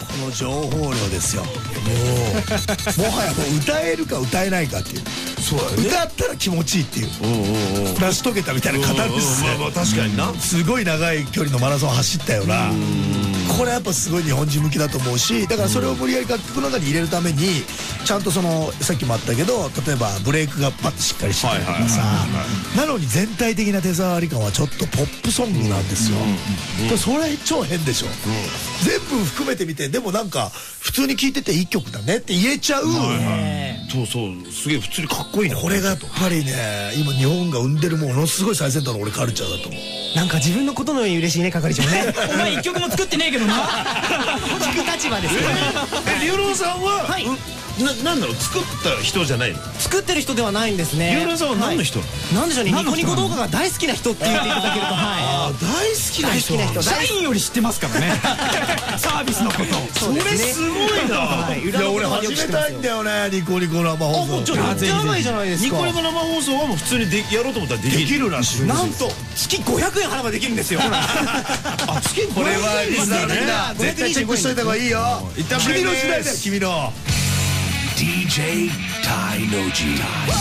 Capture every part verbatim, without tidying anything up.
この情報量ですよ。もうもはやもう歌えるか歌えないかっていう。そうだよね。歌ったら気持ちいいっていう成し遂げたみたいな方ですね。 まあまあ確かにな。 すごい長い距離のマラソン走ったような。これやっぱすごい日本人向きだと思うし、だからそれを無理やり楽曲の中に入れるためにちゃんとそのさっきもあったけど、例えばブレイクがパッとしっかりしてたりとかさ、なのに全体的な手触り感はちょっとポップソングなんですよ。それ超変でしょ。全部含めてみて、でもなんか普通に聴いてていい曲だねって言えちゃう。 そうそうすげえ普通にかっこいいな。 これがやっぱりね、今日本が生んでるものすごい最先端の俺カルチャーだと思う。 なんか自分のことのように嬉しいね、係長ね。 お前一曲も作ってねえけどな。 聞く立場ですよね。 え、龍郎さんははいな、なんだろう、作った人じゃないの？ 作ってる人ではないんですね。 龍郎さんは何の人なの？ なんでしょうね、ニコニコ動画が大好きな人って言っていただけると、はあ、大好きな人。 い、大好きな人。 社員より知ってますからね。サービスのこと。 それすごいな。 いや俺始めたいんだよね、ニコニコ生放送。 じゃあやばいじゃないですか。 ニコニコ生放送はもう普通にでやろうと思ったらできる。 できるらしい。 なんと月ごひゃくえん払えばできるんですよ。 あ、月これはリスナーのみんな絶対チェックしといた方がいいよ。君の時代だよ、君の。ディージェー タイノジ。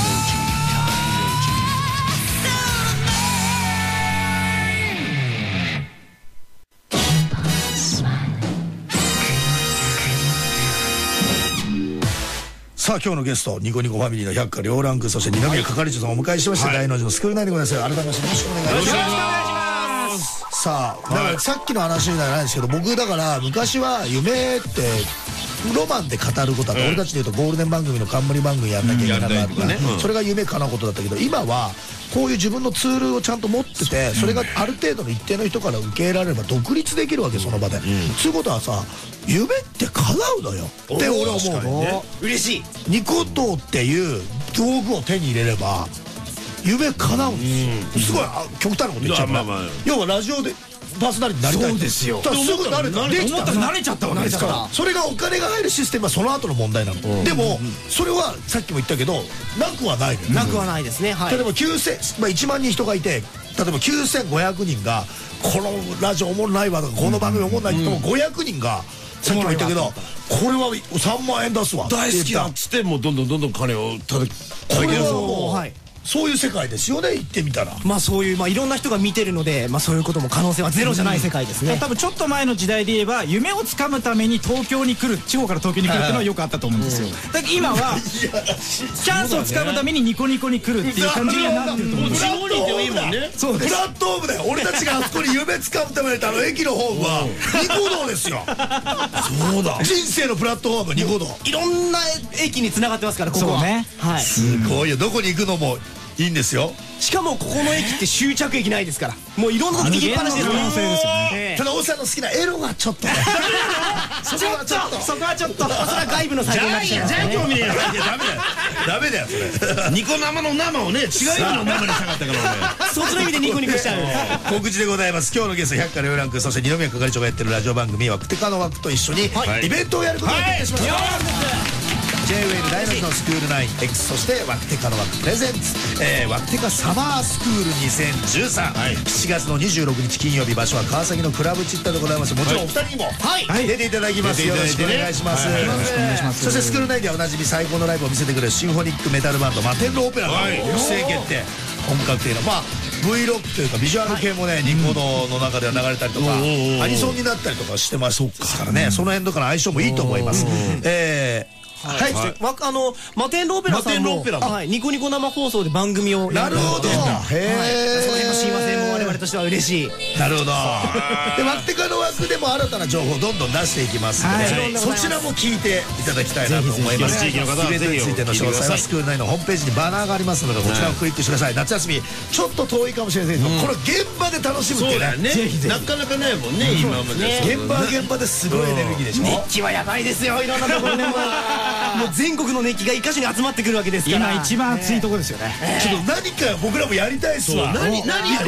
さあ今日のゲスト、ニコニコファミリーの百花繚乱君、そして二宮係長さんをお迎えしまして、大の字のスクールナインでございます。改めましてよろしくお願いします。よろしくお願いします。さあだからさっきの話じゃないんですけど、僕だから昔は夢ってロマンで語ることだった、俺たちでいうとゴールデン番組の冠番組やんなきゃいけなかった、それが夢叶うことだったけど、今はこういう自分のツールをちゃんと持ってて、それがある程度の一定の人から受け入れられれば独立できるわけ、その場で。そういうことはさ、夢って叶うのよって俺は思うの。 嬉しい。 ニコ動っていう道具を手に入れれば夢叶うんですよ。すごい極端なこと言っちゃうから、要はラジオでパーソナリティになりたい。そうですよ。すぐ慣れた。できた。 慣れちゃったわけですから。 それがお金が入るシステムはその後の問題なの。でもそれはさっきも言ったけどなくはないのよ。 なくはないですね。はい。 例えばきゅうせん、まあいちまんにん人がいて、例えばきゅうせんごひゃくにんがこのラジオおもんないわとか、この番組おもんないって言ってもごひゃくにんがさっきも言ったけど、これはさんまんえん出すわ大好きだっつってもうどんどんどんどん金をたたきこれはもうそういう世界ですよね、言ってみたら。 まあそういう、まあいろんな人が見てるので、まあそういうことも可能性はゼロじゃない世界ですね。 多分ちょっと前の時代で言えば、夢をつかむために東京に来る、地方から東京に来るっていうのはよくあったと思うんですよ。だから今はチャンスをつかむためにニコニコに来るっていう感じにはなってると思うんですよ。 プラットフォームだよ。そうです。プラットフォームだよ。俺たちがあそこに夢つかむためにあの駅のホームはニコ動ですよ。そうだ。人生のプラットフォームニコ動。 いろんな駅に繋がってますから、ここは。そうね。はい。 すごいよ。どこに行くのもいいんですよ。 しかもここの駅って終着駅ないですから、もういろんなこと行きっぱなしですよね。ただ大さんの好きなエロがちょっとね、 そこはちょっとそこはちょっとそれは外部の作業になっちゃう。 じゃあ興味ねえよ。ダメだよダメだよそれ。ニコ生の生をね、違う意味の生にしたかったから俺。 そっちの意味でニコニコしちゃう。 告知でございます。今日のゲスト百花繚乱君、そして二宮係長がやってるラジオ番組ワクテカの枠と一緒にイベントをやることが決定しました。ジェイウェイ 大の字のスクール ナインエックス、そしてワクテカの枠プレゼンツ、えー、ワクテカサマースクールにせんじゅうさん、はい、しちがつのにじゅうろくにち金曜日、場所は川崎のクラブチッタでございます。もちろんお二人にも、はい、出ていただきます。よろしくお願いします。そしてスクール ナインではおなじみ最高のライブを見せてくれるシンフォニックメタルバンドマテンロオペラの育成決定、本格的なまあ V ロックというかビジュアル系もね、ニコ動の中では流れたりとかアニソンになったりとかしてますからね、その辺とかの相性もいいと思います。えーはい、あのマテンロオペラさんもニコニコ生放送で番組をやるほど、へえ、 その辺の親和性も我々としては嬉しい。 なるほど。でワクテカの枠でも新たな情報をどんどん出していきますので、そちらも聞いていただきたいなと思います。イベントについての詳細はスクール内のホームページにバナーがありますので、こちらをクリックしてください。夏休みちょっと遠いかもしれませんけど、これ現場で楽しむってね、 なかなかないもんね今まで。 現場は現場ですごいエネルギーでしょ。 熱気はやばいですよ、いろんなところでももう全国の熱気が一箇所に集まってくるわけですから、 今一番熱いところですよね。 ちょっと何か僕らもやりたいっすわ。 何何やればいい？ニコ動文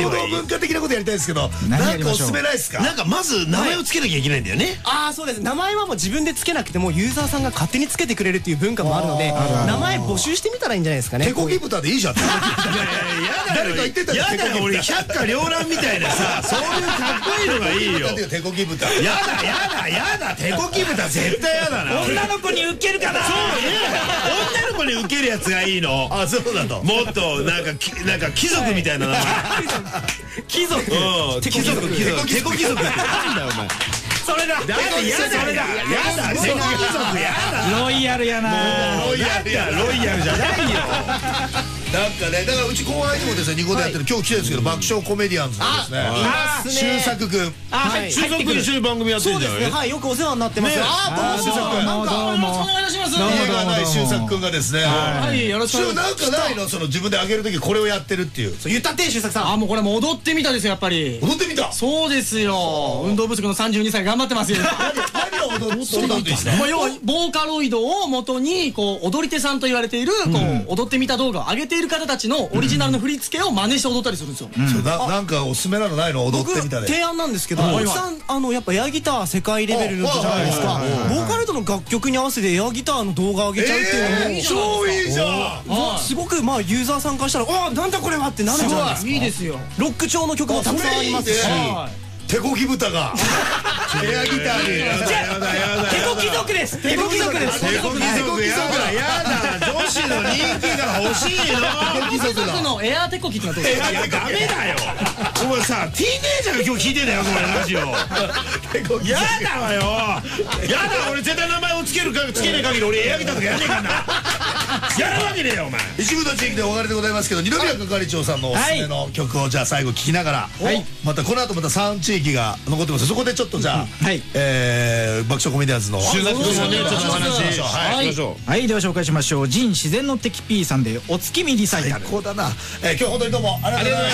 家的なことやりたいですけど、なんかおすすめないですか？ なんかまず名前をつけなきゃいけないんだよね。 ああそうです。名前はもう自分でつけなくてもユーザーさんが勝手につけてくれるっていう文化もあるので、名前募集してみたらいいんじゃないですかね。 手こぎ豚でいいじゃん。誰か言ってたよ。 やだよ俺百花繚乱みたいなさ、そういうかっこいいのがいいよ。 手こぎ豚。 やだやだやだ、手こぎ豚絶対やだな。 女の子にウケるかな。 そうね、女の子にウケるやつがいいの。 あ、そうだと。 もっとなんかきなんか貴族みたいな名前。 貴族。 うん、貴族貴族手こぎ族ってなんだよお前。 それだ。 だってやだやだやだ、手こぎ族やだ。 ロイヤルやな。 ロイヤルやロイヤルじゃないよ。 なんかね、だからうち後輩にもですね、ニコでやってる今日来てるんですけど、爆笑コメディアンズのですね、周作くん。 はい。 修作君一緒に番組やってんじゃない？ そうですね。はい、よくお世話になってます。あ周作くん、なんかどうも。 お願いします。 家がない周作くんがですね、 はい、よろしくお願いします。 なんかないの、その自分で上げる時これをやってるっていう。 言ったって周作さん。 あ、もうこれも踊ってみたですよ、やっぱり。 踊ってみた。 そうですよ。運動不足のさんじゅうにさい頑張ってますよ。 何を踊ってたんですか？ まあ要はボーカロイドを元にこう踊り手さんと言われているこう踊ってみた動画を上げている方たちのオリジナルの振り付けを真似して踊ったりするんですよ。 ななんかおすすめなのないの？踊ってみたで。 提案なんですけど、大木さんあのやっぱエアギター世界レベルじゃないですか。ボーカロイドの楽曲に合わせてエアギターの動画上げちゃうっていうのも超いいじゃん。 すごくまあユーザーさんからしたら、あ、なんだこれはってなるじゃないですか。 いいですよ。 ロック調の曲もたくさんありますし。 手こぎ豚がエアギターに。 やだやだやだ。 手こぎ族です。手こぎ族です。 手こぎ族やだやだ。女子の人気が欲しいの。 手こぎ族のエアー手こぎってのはどうですか？ いやダメだよ。お前さ、ティーネージャーが今日聞いてんだよこれラジオ。やだわよ。やだ、俺絶対名前をつけるかつけない限り俺エアギターとかやんねえからな。やるわけねえよお前。 一部の地域でお別れでございますけど、二宮係長さんのおすすめの曲をじゃあ最後聴きながら、またこの後またさん地域が残ってます。そこでちょっとじゃあえ爆笑コメディアンズの修作君のねちょっとお話しましょう。はい、 はい、では紹介しましょう。ジン自然の敵 P さんでお月見リサイタル。 最高だな。えー今日本当にどうもありがとうございました。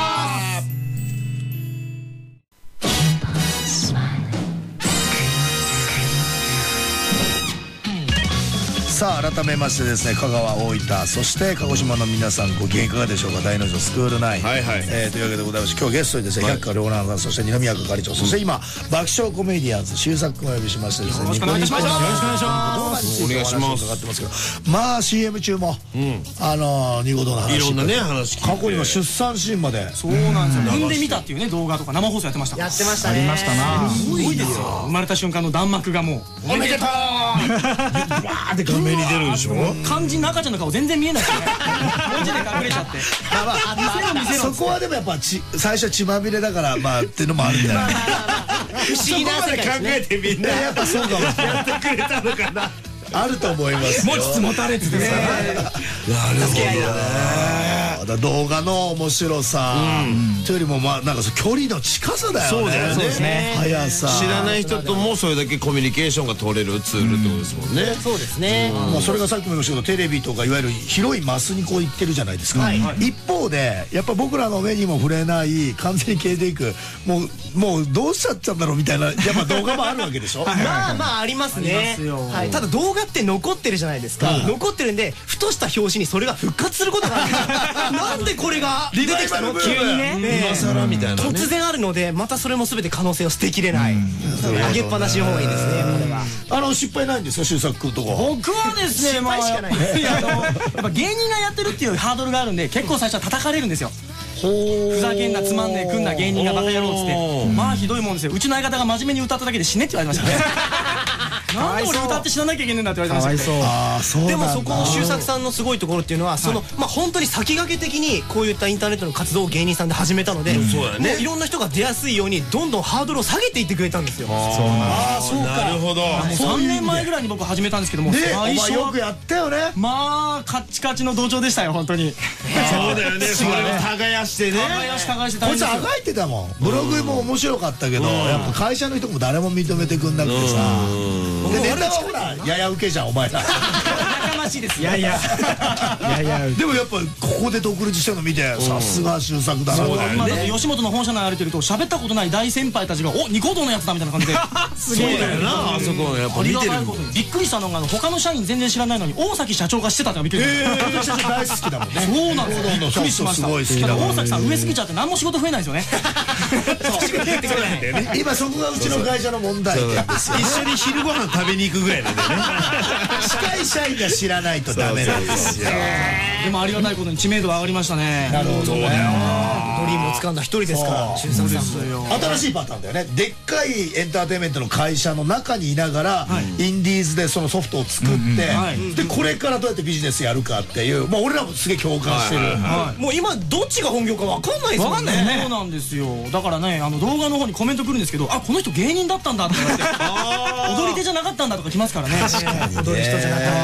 さあ改めましてですね、香川、大分、そして鹿児島の皆さんご機嫌いかがでしょうか。大の字のスクールナイン、 はいはい、 えーというわけでございまして、今日ゲストにですね、百花繚乱さん、そして二宮係長、そして今爆笑コメディアンズ周作君をお呼びしましてですね、よろしくお願いします。よろしくお願いします。お願いします。伺ってますけど、まあ シーエム 中もあのニコ動の話、 いろんなね話聞いて、 過去には出産シーンまで。 そうなんですよ。産んでみたっていうね動画とか生放送やってました。 やってましたね。 ありましたな。 すごいですよ。生まれた瞬間の弾幕がもうおめでとうーって画面に出るでしょ。 肝心な赤ちゃんの顔全然見えないですね。文字で隠れちゃって。 そこはでもやっぱち最初は血まみれだからまあっていうのもあるんじゃない。 不思議な世界ですね。 考えてみんなやっぱそうかも。 やってくれたのかな。 あると思いますよ。 持ちつ持たれつですから。 なるほどね。だ動画の面白さというよりもまあなんか距離の近さだよね。 そうだよね。 速さ。 知らない人ともそれだけコミュニケーションが取れるツールってことですもんね。 そうですね。 まあそれがさっきも言いましたけど、テレビとかいわゆる広いマスにこう行ってるじゃないですか。一方でやっぱ僕らの目にも触れない完全に消えていく、もうもうどうしちゃったんだろうみたいなやっぱ動画もあるわけでしょ。 まあまあありますね。はい。ただ動画って残ってるじゃないですか。残ってるんでふとした表紙にそれが復活することがあるんですよ。なんでこれが出てきたの急にね。 今更みたいな。 突然あるのでまたそれも全て可能性を捨てきれない。上げっぱなしの方がいいですね。これは。 あの失敗ないんですか、周作君とか。 僕はですね、まあやっぱ芸人がやってるっていうハードルがあるんで結構最初は叩かれるんですよ。ふざけんなつまんねえくんな芸人がバカ野郎っつって、まあひどいもんですよ。うちの相方が真面目に歌っただけで死ねって言われましたね。なんで俺歌って死ななきゃいけねえんだって言われてましたけど。 ああそうなんだ。 でもそこの周作さんのすごいところっていうのは、そのまあ本当に先駆け的にこういったインターネットの活動を芸人さんで始めたので、もういろんな人が出やすいようにどんどんハードルを下げていってくれたんですよ。 そうなんだ。ああそうか。 なるほど。 さんねんまえぐらいに僕始めたんですけども、 最初よくやったよね。 まあカッチカチの同調でしたよ本当に。 そうだよね。それを耕してね。 耕し耕してこいつあがいてたもん。ブログも面白かったけど、やっぱ会社の人も誰も認めてくんなくてさ。でネタはほらやや受けじゃんお前ら。 しいです。 いやいやいやいやでもやっぱここで独立したの見てさすが周作だな。 今だって吉本の本社内歩いてると喋ったことない大先輩たちが「おニコ動のやつだ」みたいな感じですげえだよなあそこやっぱあり見てるがたいことにびっくりしたのが他の社員全然知らないのに大崎社長が知ってたってのがびっくりしました。 大好きだもんね。 そうなんですよ。びっくりしました。 すごい好きだただ大崎さん上すぎちゃって何も仕事増えないんですよね。 今そこがうちの会社の問題点ですよ。 一緒に昼ご飯食べに行くぐらいなんだよね。 司会社員が知らないとダメなんですよ。 でもありがたいことに知名度は上がりましたね。 なるほどね。 ドリームを掴んだ一人ですから周作さんも。 新しいパターンだよね。でっかいエンターテインメントの会社の中にいながらインディーズでそのソフトを作ってでこれからどうやってビジネスやるかっていう、まあ俺らもすげえ共感してる。 もう今どっちが本業か分かんないですもんね。 そうなんですよ。だからねあの動画の方にコメント来るんですけど、あこの人芸人だったんだって言われて踊り手じゃなかったんだとか来ますからね。 踊る人じゃなかった。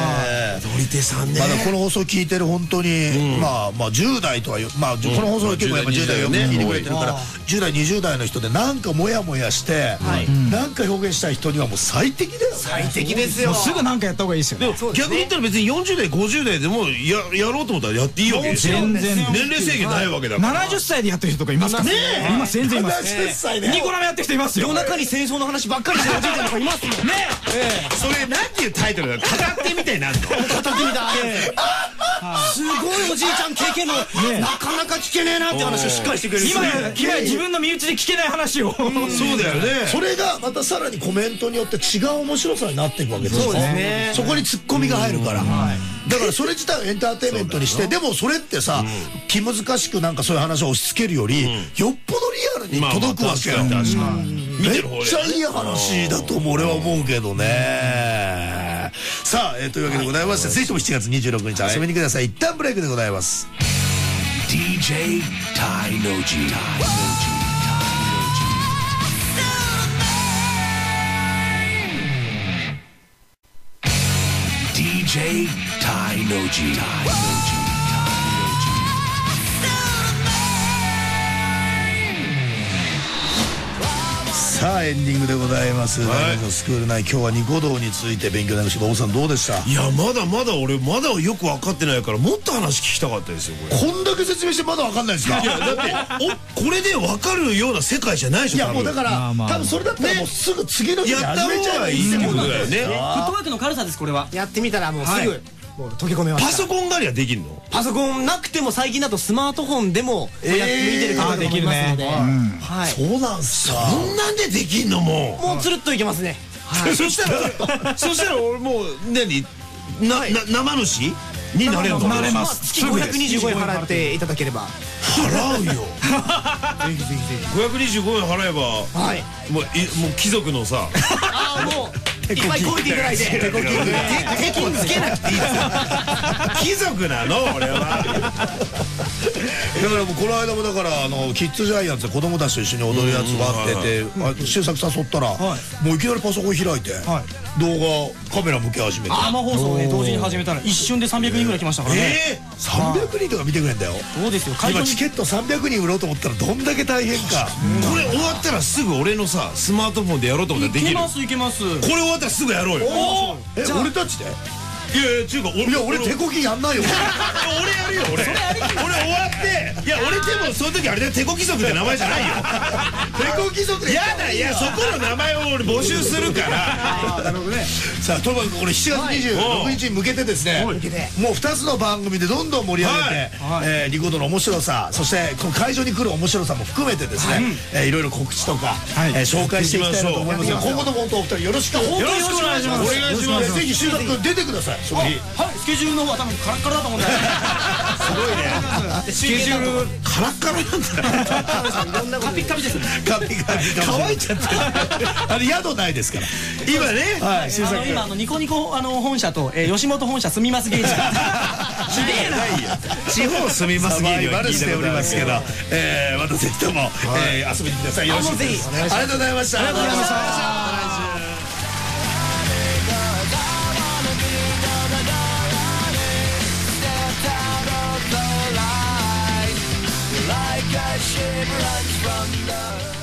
踊り手さんね。 まだこの放送聞いてる本当にまあまあじゅう代とはまあこの放送結構やっぱじゅう代よく聞いてくれてるからじゅう代にじゅう代の人でなんかモヤモヤしてなんか表現したい人にはもう最適だよ。 最適ですよ。 すぐなんかやった方がいいですよね。 逆に言ったら別によんじゅう代ごじゅう代でもややろうと思ったらやっていいわけですよ。 全然年齢制限ないわけだから。 ななじゅっさいでやってる人とかいますからね。今全然います。 ななじゅっさいね。 ニコ生やってる人いますよ。 夜中に戦争の話ばっかりしてるおじいちゃんとかいますもんね。 それなんていうタイトルだ。語ってみたいなんの。 敵だ。すごいおじいちゃん経験のなかなか聞けねえなって話をしっかりしてくれる。 今今自分の身内で聞けない話を。 そうだよね。 それがまたさらにコメントによって違う面白さになっていくわけですよ。 そうですね。 そこにツッコミが入るから。だからそれ自体をエンターテインメントにしてでもそれってさ気難しくなんかそういう話を押し付けるよりよっぽどリアルに届くわけよ。めっちゃいい話だと俺は思うけどね。さあ、えー、というわけでございましてぜひともしちがつにじゅうろくにち遊びに来てください。一旦ブレイクでございます。 ディージェー タイノジーディージェー タイノジーさあエンディングでございます。大学のスクール内今日はニコ動について勉強になりました。馬尾さんどうでした？ いやまだまだ俺まだよく分かってないからもっと話聞きたかったですよ。これこんだけ説明してまだ分かんないですか？ いやだっておこれで分かるような世界じゃないでしょ。 いやもうだから多分それだったらもうすぐ次の日に始めちゃえばいいってことだよね。 フットワークの軽さですこれは。 やってみたらもうすぐもう溶け込めました。 パソコン狩りはできるの？ パソコンなくても最近だとスマートフォンでもやって見てる方もいますので、はい。 そうなんすか。 そんなんでできんのももうつるっといけますね。 そしたらそしたら俺もう何な生主になれるの？ なれます。 月ごひゃくにじゅうごえん払っていただければ払うよ。 ぜひぜひぜひごひゃくにじゅうごえん払えばはいもういもう貴族のさああもういっぱいこいていただいて手こき手こつけなくていいですよ。 貴族なの俺は。 だからもうこの間もだからあのキッズジャイアンツで子供たちと一緒に踊るやつ待ってて周作誘ったらもういきなりパソコン開いて動画カメラ向け始めて生放送をね同時に始めたら一瞬でさんびゃくにんぐらい来ましたからね。 えーさんびゃくにんとか見てくれんだよ。 そうですよ。 今チケットさんびゃくにん売ろうと思ったらどんだけ大変か。 これ終わったらすぐ俺のさスマートフォンでやろうと思ったらできる。 いけますいけます。 これ終わったらすぐやろうよ。 え俺たちで？ いやいやちゅうか俺いや俺手こきやんないよ。 俺やるよ俺。俺終わっていや俺でもその時あれで手こき族って名前じゃないよ。 手こき族でやだいやそこの名前を俺募集するから。 なるほどね。さあとにかくこれしちがつにじゅうろくにちに向けてですねもうふたつの番組でどんどん盛り上げてえーニコ動の面白さそしてこの会場に来る面白さも含めてですねえーいろいろ告知とかえー紹介していきたいなと思いますが今後とも本当お二人よろしくお願いします。 お願いします。 ぜひ周作君出てください。その日はいスケジュールの方は多分カラッカラだと思うんで。 すごいね。スケジュールカラッカラなんだ。 いろんなことカピカピです。 カピカピ乾いちゃってあれ宿ないですから今ね。 はい周あの作君今あのニコニコあの本社とえー吉本本社住みます芸人。 ひでえな。地方住みます芸人は聞いておりますけどえーまたぜひともえー遊びに来てください。よろしくお願いします。ありがとうございました。ありがとうございました。 Like a ship runs from the